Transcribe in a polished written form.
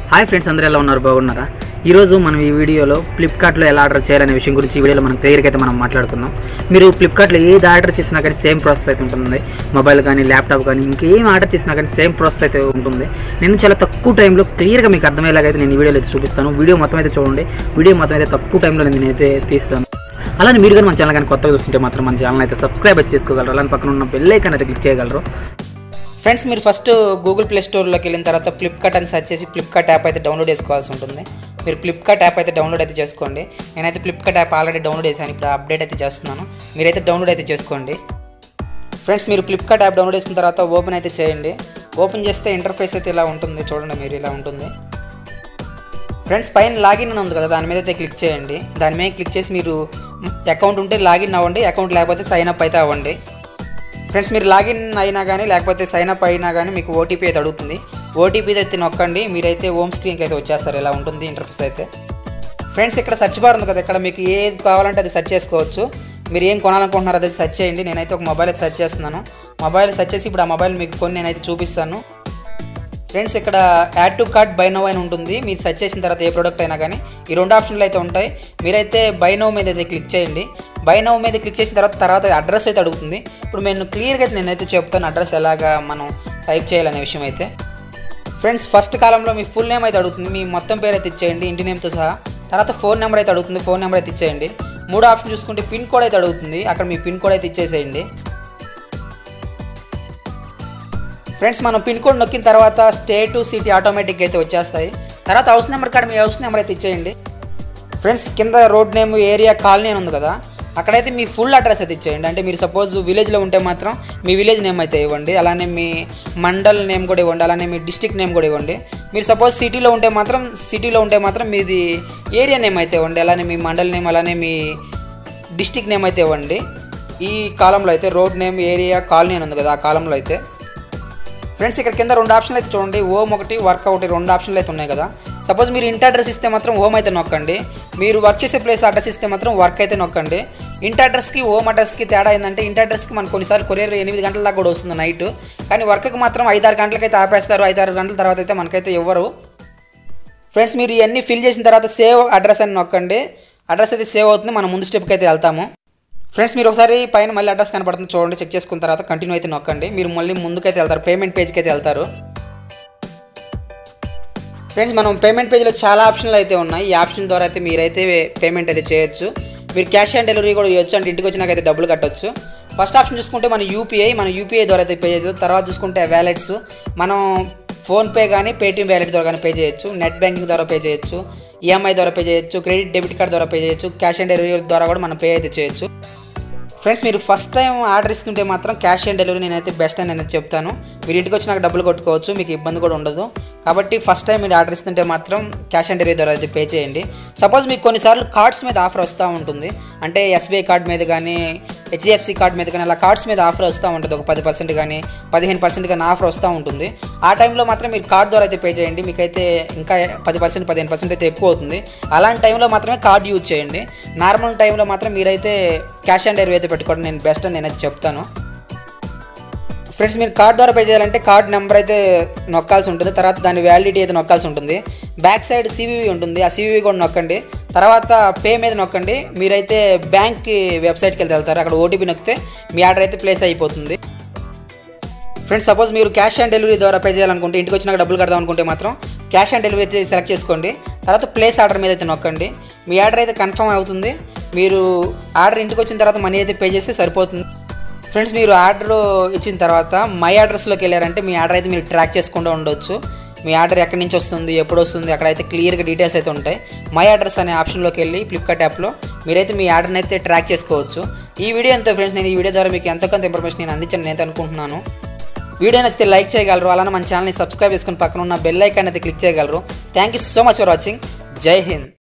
Hi friends, అందరూ ఎలా ఉన్నారు? బాగున్నారా? ఈరోజు మనం ఈ వీడియోలో ఫ్లిప్కార్ట్లో ఎలా ఆర్డర్ చేయాలనే విషయం గురించి ఈ వీడియోలో మనం క్లియర్గా అయితే మనం మాట్లాడుకుందాం. మీరు ఫ్లిప్కార్ట్లో ఏది ఆర్డర్ చేసినా కానీ సేమ్ ప్రాసెస్ అయితే ఉంటుంది. మొబైల్ కానీ ల్యాప్టాప్ కానీ ఇంకేం ఆర్డర్ చేసినా కానీ సేమ్ ప్రాసెస్ అయితే ఉంటుంది. నేను చాలా తక్కువ టైంలో క్లియర్గా మీకు అర్థమయ్యేలాగైతే నేను ఈ వీడియోలో అయితే చూపిస్తాను. వీడియో మొత్తం అయితే చూడండి. వీడియో మొత్తం అయితే తక్కువ టైంలో నేనైతే తీస్తాను. అలానే మీరు కానీ మన ఛానల్ కానీ కొత్తగా చూస్తుంటే మాత్రం మన ఛానల్ అయితే సబ్స్క్రైబ్ అయితే చేసుకోగలరు. అలానే పక్కన ఉన్న బెల్ ఐకాన్ అయితే క్లిక్ చేయగలరు. ఫ్రెండ్స్, మీరు ఫస్ట్ గూగుల్ ప్లే స్టోర్లోకి వెళ్ళిన తర్వాత ఫ్లిప్కార్ట్ అని సెర్చ్ చేసి ఫ్లిప్కార్ట్ యాప్ అయితే డౌన్లోడ్ చేసుకోవాల్సి ఉంటుంది. మీరు ఫ్లిప్కార్ట్ యాప్ అయితే డౌన్లోడ్ అయితే చేసుకోండి. నేనైతే ఫ్లిప్కార్ట్ యాప్ ఆల్రెడీ డౌన్లోడ్ చేశాను. ఇప్పుడు అప్డేట్ అయితే చేస్తున్నాను. మీరైతే డౌన్లోడ్ అయితే చేసుకోండి. ఫ్రెండ్స్, మీరు ఫ్లిప్కార్ట్ యాప్ డౌన్లోడ్ చేసుకున్న తర్వాత ఓపెన్ అయితే చేయండి. ఓపెన్ చేస్తే ఇంటర్ఫేస్ అయితే ఇలా ఉంటుంది. చూడండి, మీరు ఇలా ఉంటుంది. ఫ్రెండ్స్, పైన లాగిన్ అని ఉంది కదా, దాని మీద అయితే క్లిక్ చేయండి. దాని మీద క్లిక్ చేసి మీరు అకౌంట్ ఉంటే లాగిన్ అవ్వండి, అకౌంట్ లేకపోతే సైన్ అప్ అయితే అవ్వండి. ఫ్రెండ్స్, మీరు లాగిన్ అయినా కానీ లేకపోతే సైన్ అప్ అయినా కానీ మీకు ఓటీపీ అయితే అడుగుతుంది. ఓటీపీ అయితే నొక్కండి. మీరైతే హోమ్ స్క్రీన్కి అయితే వచ్చేస్తారు. ఇలా ఉంటుంది ఇంటర్ఫేస్ అయితే. ఫ్రెండ్స్, ఇక్కడ సెర్చ్ బార్ ఉంది కదా, ఇక్కడ మీకు ఏది కావాలంటే అది సెర్చ్ చేసుకోవచ్చు. మీరు ఏం కొనాలనుకుంటున్నారో అది సెర్చ్ చేయండి. నేనైతే ఒక మొబైల్ అయితే సెర్చ్ చేస్తున్నాను. మొబైల్ సెర్చ్ చేసి ఇప్పుడు ఆ మొబైల్ మీకు కొన్ని నేనైతే చూపిస్తాను. ఫ్రెండ్స్, ఇక్కడ add to cart buy now అని ఉంటుంది. మీరు సెర్చ్ చేసిన తర్వాత ఏ ప్రోడక్ట్ అయినా కానీ ఈ రెండు ఆప్షన్లు అయితే ఉంటాయి. మీరైతే బై నౌ మీద అయితే క్లిక్ చేయండి. బై నౌ మీద క్లిక్ చేసిన తర్వాత అడ్రస్ అయితే అడుగుతుంది. ఇప్పుడు నేను క్లియర్గా అయితే నేనైతే చెప్తాను అడ్రస్ ఎలాగా మనం టైప్ చేయాలనే విషయం అయితే. ఫ్రెండ్స్, ఫస్ట్ కాలంలో మీ ఫుల్ నేమ్ అయితే అడుగుతుంది. మీ మొత్తం పేరు అయితే ఇచ్చేయండి, ఇంటి నేమ్తో సహా. తర్వాత ఫోన్ నెంబర్ అయితే అడుగుతుంది. ఫోన్ నెంబర్ అయితే ఇచ్చేయండి. మూడో ఆప్షన్ చూసుకుంటే పిన్ కోడ్ అయితే అడుగుతుంది. అక్కడ మీ పిన్ కోడ్ అయితే ఇచ్చేసేయండి. ఫ్రెండ్స్, మనం పిన్ కోడ్ నొక్కిన తర్వాత స్టేట్ సిటీ ఆటోమేటిక్ అయితే వచ్చేస్తాయి. తర్వాత హౌస్ నెంబర్ కాడ మీ హౌస్ నెంబర్ అయితే ఇచ్చేయండి. ఫ్రెండ్స్, కింద రోడ్ నేమ్, ఏరియా, కాలనీ అని ఉంది కదా, అక్కడైతే మీ ఫుల్ అడ్రస్ అయితే ఇచ్చేయండి. అంటే మీరు సపోజ్ విలేజ్లో ఉంటే మాత్రం మీ విలేజ్ నేమ్ అయితే ఇవ్వండి. అలానే మీ మండల్ నేమ్ కూడా ఇవ్వండి. అలానే మీ డిస్టిక్ నేమ్ కూడా ఇవ్వండి. మీరు సపోజ్ సిటీలో ఉంటే మాత్రం మీది ఏరియా నేమ్ అయితే ఇవ్వండి. అలానే మీ మండల్ నేమ్, అలానే మీ డిస్టిక్ నేమ్ అయితే ఇవ్వండి. ఈ కాలంలో అయితే రోడ్ నేమ్, ఏరియా, కాలనీ అని ఉంది కదా, ఆ కాలంలో అయితే. ఫ్రెండ్స్, ఇక్కడ కింద రెండు ఆప్షన్లు అయితే చూడండి. హోమ్ ఒకటి, వర్క్ ఒకటి, రెండు ఆప్షన్లు అయితే ఉన్నాయి కదా. సపోజ్ మీరు ఇంటి అడ్రస్ ఇస్తే మాత్రం హోమ్ అయితే నొక్కండి. మీరు వర్క్ చేసే ప్లేస్ అడ్రస్ ఇస్తే మాత్రం వర్క్ అయితే నొక్కండి. ఇంటి అడ్రస్కి హోమ్ అడ్రస్కి తేడా ఏంటంటే, ఇంటి అడ్రస్కి మనకు కొన్నిసార్లు కొరియర్ 8 గంటల దాకా కూడా వస్తుంది నైట్. కానీ వర్క్కి మాత్రం 5-6 గంటలకైతే ఆపేస్తారు. 5-6 గంటల తర్వాత అయితే మనకైతే ఇవ్వరు. ఫ్రెండ్స్, మీరు ఇవన్నీ ఫిల్ చేసిన తర్వాత సేవ్ అడ్రస్ అని నొక్కండి. అడ్రస్ అయితే సేవ్ అవుతుంది. మనం ముందు స్టెప్కి అయితే వెళ్తాము. ఫ్రెండ్స్, మీరు ఒకసారి పైన మళ్ళీ అడ్రస్ కనపడుతుంది చూడండి. చెక్ చేసుకున్న తర్వాత కంటిన్యూ అయితే నొక్కండి. మీరు మళ్ళీ ముందుకైతే వెళ్తారు, పేమెంట్ పేజ్కి అయితే వెళ్తారు. ఫ్రెండ్స్, మనం పేమెంట్ పేజ్లో చాలా ఆప్షన్లు అయితే ఉన్నాయి. ఈ ఆప్షన్ ద్వారా అయితే మీరైతే పేమెంట్ అయితే చేయొచ్చు. మీరు క్యాష్ ఆన్ డెలివరీ కూడా చేయొచ్చు. అంటే ఇంటికి వచ్చినాకైతే డబ్బులు కట్టొచ్చు. ఫస్ట్ ఆప్షన్ చూసుకుంటే మన యూపీఐ ద్వారా అయితే పే చేయొచ్చు. తర్వాత చూసుకుంటే వ్యాలెట్స్, మనం ఫోన్పే కానీ పేటీఎం వ్యాలెట్ ద్వారా కానీ పే చేయొచ్చు. నెట్ బ్యాంకింగ్ ద్వారా పే చేయొచ్చు. ఈఎంఐ ద్వారా పే చేయొచ్చు. క్రెడిట్ డెబిట్ కార్డ్ ద్వారా పే చేయొచ్చు. క్యాష్ ఆన్ డెలివరీ ద్వారా కూడా మనం పే అయితే చేయొచ్చు. ఫ్రెండ్స్, మీరు ఫస్ట్ టైం ఆర్డర్ ఇస్తుంటే మాత్రం క్యాష్ ఆన్ డెలివరీ నేనైతే బెస్ట్ అని నేనైతే చెప్తాను. మీరు ఇంటికి వచ్చి నాకు డబ్బులు కొట్టుకోవచ్చు, మీకు ఇబ్బంది కూడా ఉండదు. కాబట్టి ఫస్ట్ టైం మీరు ఆర్డర్ ఇస్తుంటే మాత్రం క్యాష్ ఆన్ డెలివరీ ద్వారా అయితే పే చేయండి. సపోజ్ మీకు కొన్నిసార్లు కార్డ్స్ మీద ఆఫర్ వస్తూ ఉంటుంది. అంటే ఎస్బీఐ కార్డ్ మీద కానీ, హెచ్డిఎఫ్సి కార్డ్ మీద కానీ అలా కార్డ్స్ మీద ఆఫర్ వస్తూ ఉంటుంది. ఒక 10% కానీ 15% కానీ ఆఫర్ వస్తూ ఉంటుంది. ఆ టైంలో మాత్రం మీరు కార్డ్ ద్వారా అయితే పే చేయండి. మీకైతే ఇంకా 10% 15% అయితే ఎక్కువ అవుతుంది. అలాంటి టైంలో మాత్రమే కార్డ్ యూజ్ చేయండి. నార్మల్ టైంలో మాత్రం మీరైతే క్యాష్ ఆన్ డెలివరీ అయితే పెట్టుకోండి. నేను బెస్ట్ అని నేనైతే చెప్తాను. ఫ్రెండ్స్, మీరు కార్డ్ ద్వారా పే చేయాలంటే కార్డ్ నెంబర్ అయితే నొక్కాల్సి ఉంటుంది. తర్వాత దాని వ్యాలిడిటీ అయితే నొక్కాల్సి ఉంటుంది. బ్యాక్ సైడ్ సివివి ఉంటుంది. ఆ సివివి కూడా నొక్కండి. తర్వాత పే మీద నొక్కండి. మీరైతే బ్యాంక్ వెబ్సైట్కి వెళ్తారు. అక్కడ ఓటీపీ నొక్కితే మీ ఆర్డర్ అయితే ప్లేస్ అయిపోతుంది. ఫ్రెండ్స్, సపోజ్ మీరు క్యాష్ ఆన్ డెలివరీ ద్వారా పే చేయాలనుకుంటే, ఇంటికి వచ్చినాక డబ్బులు కడదాం అనుకుంటే మాత్రం క్యాష్ ఆన్ డెలివరీ అయితే సెలెక్ట్ చేసుకోండి. తర్వాత ప్లేస్ ఆర్డర్ మీద అయితే నొక్కండి. మీ ఆర్డర్ అయితే కన్ఫర్మ్ అవుతుంది. మీరు ఆర్డర్ ఇంటికి వచ్చిన తర్వాత మనీ అయితే పే చేస్తే సరిపోతుంది. ఫ్రెండ్స్, మీరు ఆర్డర్ ఇచ్చిన తర్వాత మై అడ్రస్లోకి వెళ్ళారంటే మీ ఆర్డర్ అయితే మీరు ట్రాక్ చేసుకుంటూ ఉండొచ్చు. మీ ఆర్డర్ ఎక్కడి నుంచి వస్తుంది, ఎప్పుడు వస్తుంది, అక్కడైతే క్లియర్గా డీటెయిల్స్ అయితే ఉంటాయి. మై అడ్రస్ అనే ఆప్షన్లోకి వెళ్ళి ఫ్లిప్కార్ట్ యాప్లో మీరైతే మీ ఆర్డర్ని అయితే ట్రాక్ చేసుకోవచ్చు. ఈ వీడియో అంతే ఫ్రెండ్స్. నేను ఈ వీడియో ద్వారా మీకు ఎంతో కొంత ఇన్ఫర్మేషన్ నేను అందించాను నేను అనుకుంటున్నాను. వీడియో నచ్చితే లైక్ చేయగలరు. అలానే మన ఛానల్ని సబ్స్క్రైబ్ చేసుకుని పక్కన ఉన్న బెల్ ఐకాన్ అయితే క్లిక్ చేయగలరు. Thank you so much for watching. జై హింద్.